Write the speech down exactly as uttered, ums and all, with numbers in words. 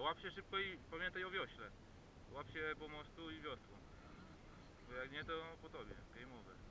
Łap się szybko i pamiętaj o wiośle. Łap się pomostu i wiosło. Bo jak nie, to po tobie. Game over.